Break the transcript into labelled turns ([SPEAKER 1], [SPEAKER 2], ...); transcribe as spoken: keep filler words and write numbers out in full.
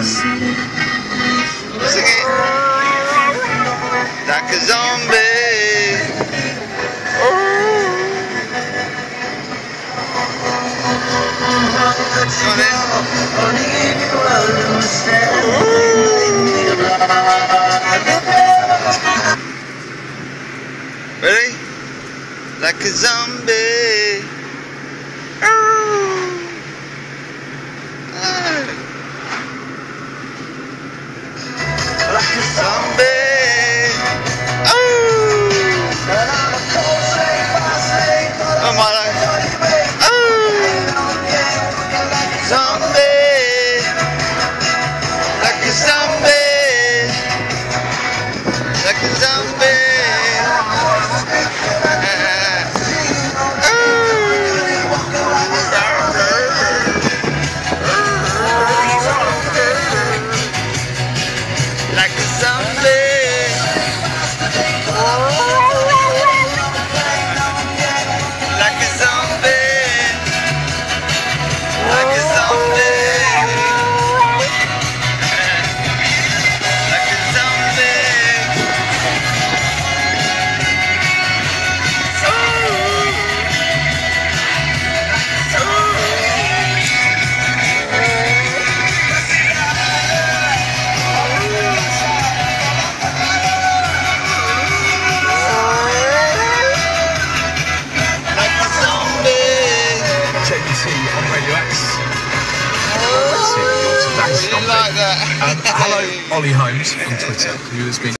[SPEAKER 1] Sing it. Like a zombie. Come on then. Ready? Like a zombie. Like a zombie. Oh, oh my life. Oh, zombie. Like a zombie. Like a zombie. Like a zombie. Like a zombie. Like a zombie. Like a zombie.
[SPEAKER 2] T on Radio X.
[SPEAKER 1] Oh, I didn't like that.
[SPEAKER 2] Um, hello, Ollie Holmes on Twitter, who has been